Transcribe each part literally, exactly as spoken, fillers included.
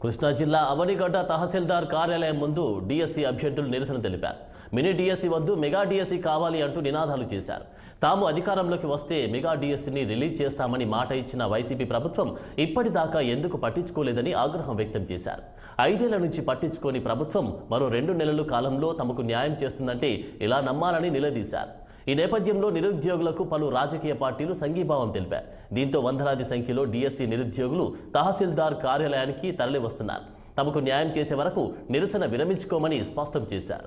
కృష్ణా జిల్లా అవనిగడ్డ తహసీల్దార్ కార్యాలయం ముందు డిఎస్సి అభ్యర్థులు నిరసన తెలిపారు. మినీ డిఎస్సి వద్దు, మెగా డిఎస్సి కావాలి అంటూ నినాదాలు చేశారు. తాము అధికారంలోకి వస్తే మెగా డిఎస్సిని రిలీజ్ చేస్తామని మాట ఇచ్చిన వైసీపీ ప్రభుత్వం ఇప్పటిదాకా ఎందుకు పట్టించుకోలేదని ఆగ్రహం వ్యక్తం చేశారు. ఐదేళ్ల నుంచి పట్టించుకోని ప్రభుత్వం మరో రెండు నెలల కాలంలో తమకు న్యాయం చేస్తుందంటే ఎలా నమ్మాలని నిలదీశారు. ఈ నేపథ్యంలో నిరుద్యోగులకు పలు రాజకీయ పార్టీలు సంఘీభావం తెలిపారు. దీంతో వందలాది సంఖ్యలో డిఎస్సి నిరుద్యోగులు తహసీల్దార్ కార్యాలయానికి తరలివస్తున్నారు. తమకు న్యాయం చేసే వరకు నిరసన విరమించుకోమని స్పష్టం చేశారు.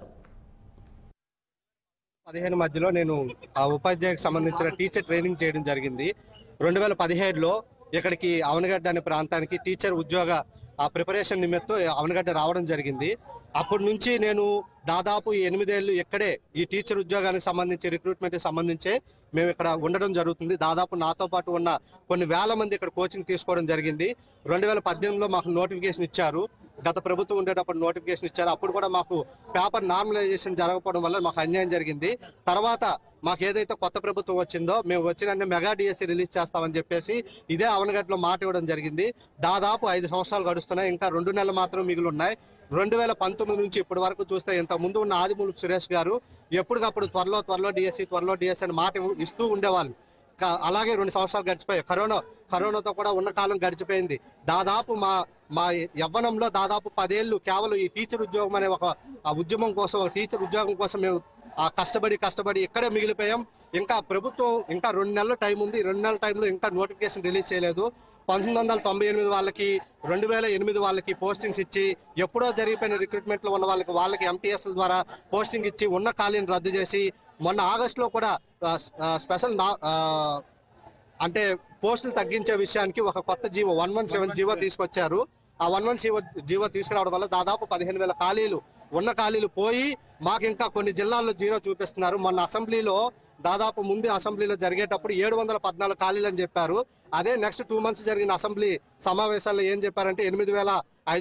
పదిహేను మధ్యలో నేను ఆ ఉపాధ్యాయులకు సంబంధించిన టీచర్ ట్రైనింగ్ చేయడం జరిగింది. రెండు వేల పదిహేడులో ఇక్కడికి అవనగడ్డ అనే ప్రాంతానికి టీచర్ ఉద్యోగ ఆ ప్రిపరేషన్ నిమిత్తం అవనగడ్డ రావడం జరిగింది. అప్పటి నుంచి నేను దాదాపు ఎనిమిదేళ్ళు ఇక్కడే ఈ టీచర్ ఉద్యోగానికి సంబంధించి రిక్రూట్మెంట్కి సంబంధించే మేము ఇక్కడ ఉండడం జరుగుతుంది. దాదాపు నాతో పాటు ఉన్న కొన్ని వేల మంది ఇక్కడ కోచింగ్ తీసుకోవడం జరిగింది. రెండు వేల పద్దెనిమిదిలో మాకు నోటిఫికేషన్ ఇచ్చారు. గత ప్రభుత్వం ఉండేటప్పుడు నోటిఫికేషన్ ఇచ్చారు. అప్పుడు కూడా మాకు పేపర్ నార్మలైజేషన్ జరగకపోవడం వల్ల మాకు అన్యాయం జరిగింది. తర్వాత మాకు ఏదైతే కొత్త ప్రభుత్వం వచ్చిందో మేము వచ్చిన మెగా డిఎస్సి రిలీజ్ చేస్తామని చెప్పేసి ఇదే అవనగడ్డలో మాట ఇవ్వడం జరిగింది. దాదాపు ఐదు సంవత్సరాలు గడుస్తున్నాయి. ఇంకా రెండు నెలలు మాత్రం మిగిలి ఉన్నాయి. రెండు వేల పంతొమ్మిది నుంచి ఇప్పటి వరకు చూస్తే ఇంత ముందు ఉన్న ఆదిమూలపు సురేష్ గారు ఎప్పటికప్పుడు త్వరలో త్వరలో డిఎస్సి త్వరలో డిఎస్సి అని మాట ఇస్తూ ఉండేవాళ్ళు. అలాగే రెండు సంవత్సరాలు గడిచిపోయాయి. కరోనా కరోనాతో కూడా ఉన్న కాలం గడిచిపోయింది. దాదాపు మా మా యవ్వనంలో దాదాపు పదేళ్ళు కేవలం ఈ టీచర్ ఉద్యోగం అనే ఒక ఉద్యమం కోసం, ఒక టీచర్ ఉద్యోగం కోసం మేము కష్టపడి కష్టపడి ఇక్కడే మిగిలిపోయాం. ఇంకా ప్రభుత్వం ఇంకా రెండు నెలల టైం ఉంది. రెండు నెలల టైంలో ఇంకా నోటిఫికేషన్ రిలీజ్ చేయలేదు. పంతొమ్మిది వందల తొంభై ఎనిమిది వాళ్ళకి, రెండు వేల ఎనిమిది వాళ్ళకి పోస్టింగ్స్ ఇచ్చి, ఎప్పుడో జరిగిపోయిన రిక్రూట్మెంట్లో ఉన్న వాళ్ళకి వాళ్ళకి ఎంటీఎస్ల ద్వారా పోస్టింగ్ ఇచ్చి ఉన్న ఖాళీని రద్దు చేసి మొన్న ఆగస్టులో కూడా స్పెషల్ నా అంటే పోస్టులు తగ్గించే విషయానికి ఒక కొత్త GO one one seven GO తీసుకొచ్చారు. ఆ వన్ వన్ జీవో జీవో తీసుకురావడం వల్ల దాదాపు పదిహేను వేల ఖాళీలు ఉన్న ఖాళీలు పోయి మాకు ఇంకా కొన్ని జిల్లాల్లో జీరో చూపిస్తున్నారు. మొన్న అసెంబ్లీలో దాదాపు ముందు అసెంబ్లీలో జరిగేటప్పుడు ఏడు వందల పద్నాలుగు ఖాళీలు అని చెప్పారు. అదే నెక్స్ట్ టూ మంత్స్ జరిగిన అసెంబ్లీ సమావేశాల్లో ఏం చెప్పారంటే ఎనిమిది వేల